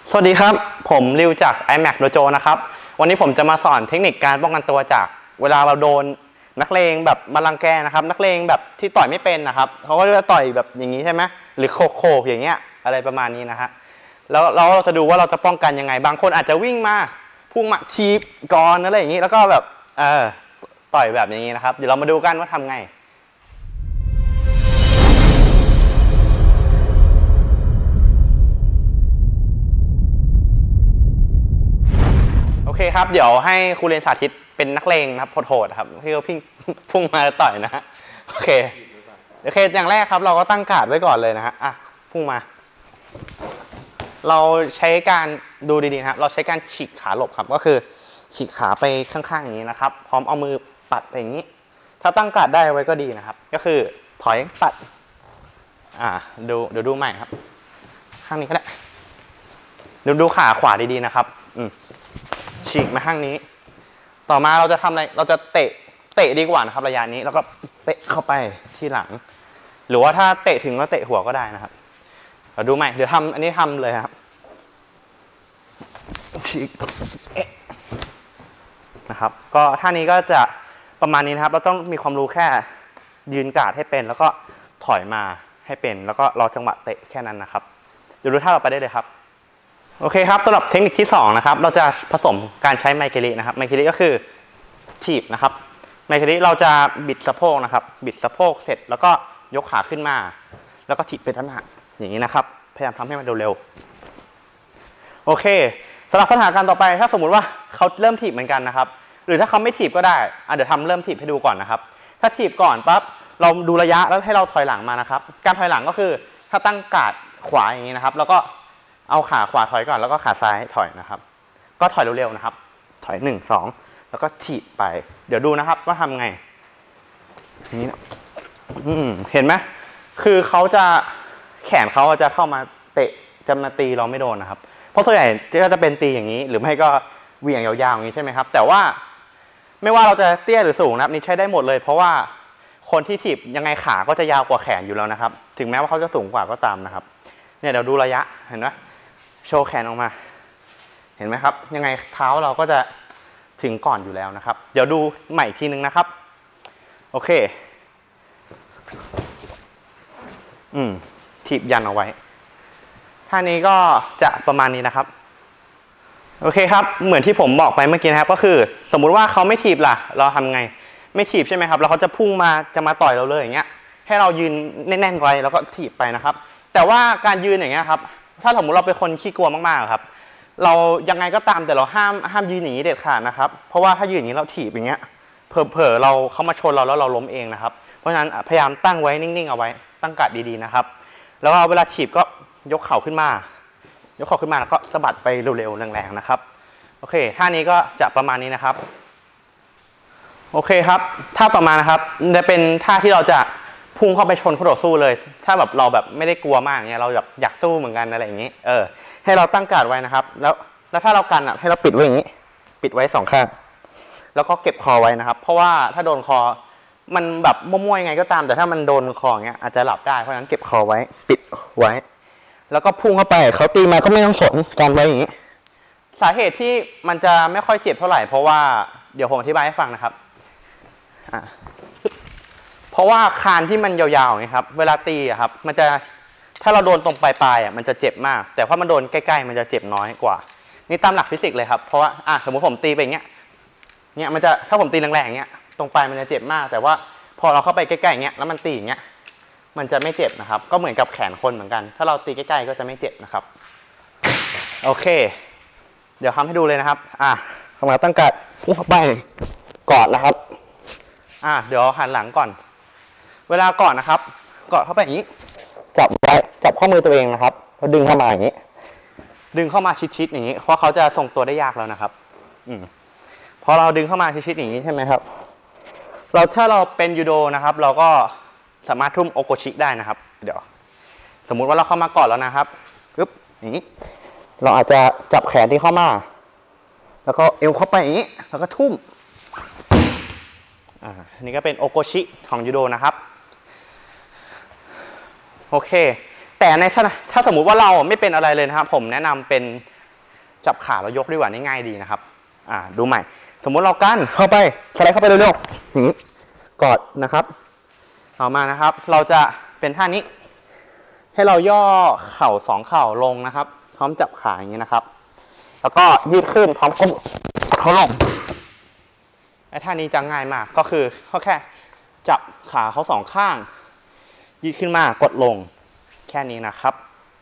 สวัสดีครับผมริวจาก iMac Dojo นะครับวันนี้ผมจะมาสอนเทคนิคการป้องกันตัวจากเวลาเราโดนนักเลงแบบมารังแกนะครับนักเลงแบบที่ต่อยไม่เป็นนะครับเขาก็จะต่อยแบบอย่างนี้ใช่ไหมหรือโคกอย่างเงี้ยอะไรประมาณนี้นะฮะแล้วเราจะดูว่าเราจะป้องกันยังไงบางคนอาจจะวิ่งมาพุ่งมาทีบก่อนอะไรอย่างนี้แล้วก็แบบต่อยแบบอย่างนี้นะครับเดี๋ยวเรามาดูกันว่าทำไงโอเคครับเดี๋ยวให้ครูเรียนสาธิตเป็นนักเลงนะครับโหดๆครับที่เขาพุ่งมาต่อยนะฮะโอเคอย่างแรกครับเราก็ตั้งการ์ดไว้ก่อนเลยนะฮะพุ่งมาเราใช้การดูดีๆนะครับเราใช้การฉีกขาหลบครับก็คือฉีกขาไปข้างๆอย่างนี้นะครับพร้อมเอามือปัดไปอย่างนี้ถ้าตั้งการ์ดได้ไว้ก็ดีนะครับก็คือถอยปัดดูใหม่ครับข้างนี้ก็ได้ดูขาขวาดีๆนะครับฉีกมาข้างนี้ต่อมาเราจะทำอะไรเราจะเตะดีกว่านะครับระยะนี้แล้วก็เตะเข้าไปที่หลังหรือว่าถ้าเตะถึงก็เตะหัวก็ได้นะครับเราดูใหม่เดี๋ยวอันนี้ทำเลยครับฉีกนะครับก็ท่านี้ก็จะประมาณนี้นะครับเราต้องมีความรู้แค่ยืนการ์ดให้เป็นแล้วก็ถอยมาให้เป็นแล้วก็รอจังหวะเตะแค่นั้นนะครับเดี๋ยวดูท่าเราไปได้เลยครับโอเคครับสำหรับเทคนิคที่2นะครับเราจะผสมการใช้ไมเกลินะครับไมเกลิก็คือถีบนะครับไมเกลิเราจะบิดสะโพกนะครับบิดสะโพกเสร็จแล้วก็ยกขาขึ้นมาแล้วก็ถีบไปด้านหน้าอย่างนี้นะครับพยายามทำให้มันเร็วๆโอเคสำหรับสถานการณ์ต่อไปถ้าสมมุติว่าเขาเริ่มถีบเหมือนกันนะครับหรือถ้าเขาไม่ถีบก็ได้เดี๋ยวเริ่มถีบให้ดูก่อนนะครับถ้าถีบก่อนปั๊บเราดูระยะแล้วให้เราถอยหลังมานะครับการถอยหลังก็คือถ้าตั้งการ์ดขวาอย่างนี้นะครับแล้วก็เอาขาขวาถอยก่อนแล้วก็ขาซ้ายถอยนะครับก็ถอยเร็วๆนะครับถอย1 2แล้วก็ถีบไปเดี๋ยวดูนะครับว่าทำไงนี่นะเห็นไหมคือเขาจะแขนเขาจะเข้ามาเตะจะมาตีเราไม่โดนนะครับเพราะส่วนใหญ่ก็จะเป็นตีอย่างนี้หรือไม่ก็เหวี่ยงยาวๆอย่างนี้ใช่ไหมครับแต่ว่าไม่ว่าเราจะเตี้ยหรือสูงนะครับนี่ใช้ได้หมดเลยเพราะว่าคนที่ถีบยังไงขาก็จะยาวกว่าแขนอยู่แล้วนะครับถึงแม้ว่าเขาจะสูงกว่าก็ตามนะครับเนี่ยเดี๋ยวดูระยะเห็นไหมโชว์แขนออกมาเห็นไหมครับยังไงเท้าเราก็จะถึงก่อนอยู่แล้วนะครับเดี๋ยวดูใหม่อีกทีนึงนะครับโอเคถีบยันเอาไว้ท่านี้ก็จะประมาณนี้นะครับโอเคครับเหมือนที่ผมบอกไปเมื่อกี้นะครับก็คือสมมุติว่าเขาไม่ถีบล่ะเราทำไงไม่ถีบใช่ไหมครับแล้วเขาจะพุ่งมาจะมาต่อยเราเลยอย่างเงี้ยให้เรายืนแน่นๆไว้แล้วก็ถีบไปนะครับแต่ว่าการยืนอย่างเงี้ยครับถ้าสมมติเราเป็นคนขี้กลัวมากๆครับเรายังไงก็ตามแต่เราห้ามยืนอย่างนี้เด็ดขาดนะครับเพราะว่าถ้ายืนอย่างนี้เราถีบอย่างเงี้ยเผลอเขามาชนเราแล้วเราล้มเองนะครับเพราะฉะนั้นพยายามตั้งไว้นิ่งๆเอาไว้ตั้งการ์ดดีๆนะครับแล้วเวลาถีบก็ยกเข่าขึ้นมาแล้วก็สะบัดไปเร็วๆแรงๆนะครับโอเคท่านี้ก็จะประมาณนี้นะครับโอเคครับท่าต่อมานะครับจะเป็นท่าที่เราจะพุ่งเข้าไปชนคู่ต่อสู้เลยถ้าแบบเราแบบไม่ได้กลัวมากเนี่ยเราอยากสู้เหมือนกันอะไรอย่างนี้ให้เราตั้งการ์ดไว้นะครับแล้วถ้าเรากันให้เราปิดไว้อย่างนี้ปิดไว้2 ข้างแล้วก็เก็บคอไว้นะครับเพราะว่าถ้าโดนคอมันแบบมั่วๆยังไงก็ตามแต่ถ้ามันโดนคออย่างเงี้ยอาจจะหลับได้เพราะฉะนั้นเก็บคอไว้ปิดไว้แล้วก็พุ่งเข้าไปเขาตีมาก็ไม่ต้องสนกันไว้อย่างนี้สาเหตุที่มันจะไม่ค่อยเจ็บเท่าไหร่เพราะว่าเดี๋ยวผมอธิบายให้ฟังนะครับเพราะว่าคานที่มันยาวๆนะครับเวลาตีครับมันจะถ้าเราโดนตรงปลายๆมันจะเจ็บมากแต่พอมันโดนใกล้ๆมันจะเจ็บน้อยกว่านี่ตามหลักฟิสิกส์เลยครับเพราะว่าสมมติผมตีไปอย่างเงี้ยมันจะถ้าผมตีแรงๆอย่างเงี้ยตรงปลายมันจะเจ็บมากแต่ว่าพอเราเข้าไปใกล้ๆอย่างเงี้ยแล้วมันตีอย่างเงี้ยมันจะไม่เจ็บนะครับก็เหมือนกับแขนคนเหมือนกันถ้าเราตีใกล้ๆก็จะไม่เจ็บนะครับโอเคเดี๋ยวทำให้ดูเลยนะครับทำงานตั้งการ์ดเข้าไปกอดนะครับเดี๋ยวหันหลังก่อนเวลากอดนะครับกอดเข้าไปอย่างนี้จับข้อมือตัวเองนะครับแล้วดึงเข้ามาอย่างนี้ดึงเข้ามาชิดๆอย่างนี้เพราะเขาจะทรงตัวได้ยากแล้วนะครับพอเราดึงเข้ามาชิดๆอย่างนี้ใช่ไหมครับถ้าเราเป็นยูโดนะครับเราก็สามารถทุ่มโอโกชิได้นะครับเดี๋ยวสมมุติว่าเราเข้ามากอดแล้วนะครับปึ๊บอย่างนี้เราอาจจะจับแขนที่เข้ามาแล้วก็เอวเข้าไปอย่างนี้แล้วก็ทุ่มอันนี้ก็เป็นโอโกชิของยูโดนะครับโอเคแต่ถ้าสมมุติว่าเราไม่เป็นอะไรเลยนะครับผมแนะนำเป็นจับขาแล้วยกดีกว่านี่ง่ายดีนะครับดูใหม่สมมุติเรากั้นเข้าไปสไลด์เข้าไปเร็วๆอย่างนี้กอดนะครับต่อมานะครับเราจะเป็นท่านี้ให้เราย่อเข่า2เข่าลงนะครับพร้อมจับขาอย่างนี้นะครับแล้วก็ยืดขึ้นพร้อมก้มเขาลงไอ้ท่านี้จะง่ายมากก็คือเขาแค่จับขาเขา2ข้างยืดขึ้นมากดลงแค่นี้นะครับ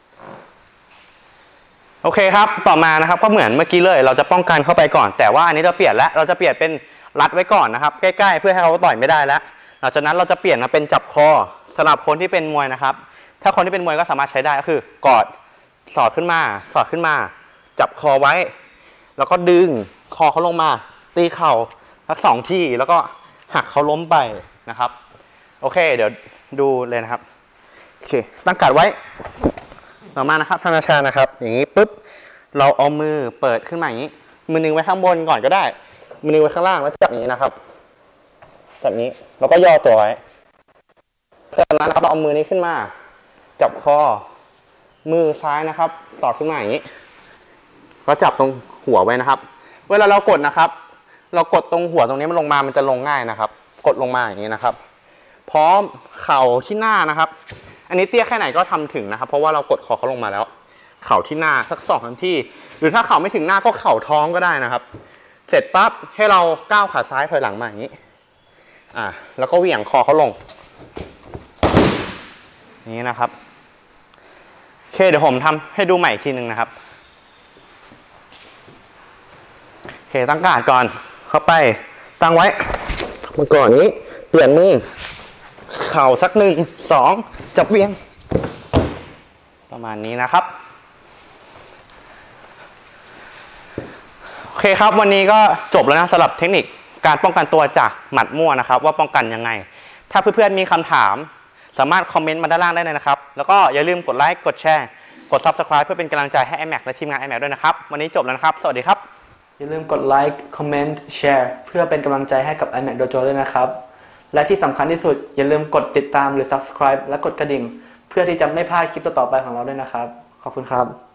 โอเคครับต่อมานะครับก็เหมือนเมื่อกี้เลยเราจะป้องกันเข้าไปก่อนแต่ว่าอันนี้เราเปลี่ยนแล้วเราจะเปลี่ยนเป็นรัดไว้ก่อนนะครับใกล้ๆเพื่อให้เขาต่อยไม่ได้แล้วหลังจากนั้นเราจะเปลี่ยนมาเป็นจับคอสำหรับคนที่เป็นมวยนะครับถ้าคนที่เป็นมวยก็สามารถใช้ได้ก็คือกอดสอดขึ้นมาจับคอไว้แล้วก็ดึงคอเขาลงมาตีเข่าทั้ง2ที่แล้วก็หักเขาล้มไปนะครับโอเคเดี๋ยวดูเลยนะครับโอเคตั้งการ์ดไว้ต่อมานะครับธรรมชาตินะครับอย่างนี้ปุ๊บเราเอามือเปิดขึ้นมาอย่างนี้มือนึงไว้ข้างบนก่อนก็ได้มือนึงไว้ข้างล่างแล้วจับอย่างนี้นะครับแบบนี้แล้วก็ย่อตัวไว้จากนั้นเราเอามือนี้ขึ้นมาจับคอมือซ้ายนะครับสอดขึ้นมาอย่างนี้ก็จับตรงหัวไว้นะครับเวลาเรากดนะครับเรากดตรงหัวตรงนี้มันลงมามันจะลงง่ายนะครับกดลงมาอย่างนี้นะครับพร้อมเข่าที่หน้านะครับอันนี้เตี้ยแค่ไหนก็ทำถึงนะครับเพราะว่าเรากดคอเขาลงมาแล้วเข่าที่หน้าสัก2 นาทีหรือถ้าเข่าไม่ถึงหน้าก็เข่าท้องก็ได้นะครับเสร็จปั๊บให้เราก้าวขาซ้ายถอยหลังมาอย่างนี้แล้วก็เหวี่ยงคอเขาลงนี้นะครับโอเคเดี๋ยวผมทำให้ดูใหม่อีกทีนึงนะครับโอเคตั้งการ์ดก่อนเข้าไปตั้งไว้เมื่อก่อนนี้เปลี่ยนมือเข่าสัก1 2จับเวียงประมาณนี้นะครับโอเคครับวันนี้ก็จบแล้วนะสำหรับเทคนิคการป้องกันตัวจากหมัดมั่วนะครับว่าป้องกันยังไงถ้าเพื่อนๆมีคำถามสามารถคอมเมนต์มาด้านล่างได้เลยนะครับแล้วก็อย่าลืมกดไลค์กดแชร์กด Subscribe เพื่อเป็นกำลังใจให้ iMac และทีมงาน iMac ด้วยนะครับวันนี้จบแล้วนะครับสวัสดีครับอย่าลืมกดไลค์คอมเมนต์แชร์เพื่อเป็นกำลังใจให้กับ iMac Dojo ด้วยนะครับและที่สำคัญที่สุดอย่าลืมกดติดตามหรือ Subscribe และกดกระดิ่งเพื่อที่จะไม่พลาดคลิปต่อๆไปของเราด้วยนะครับขอบคุณครับ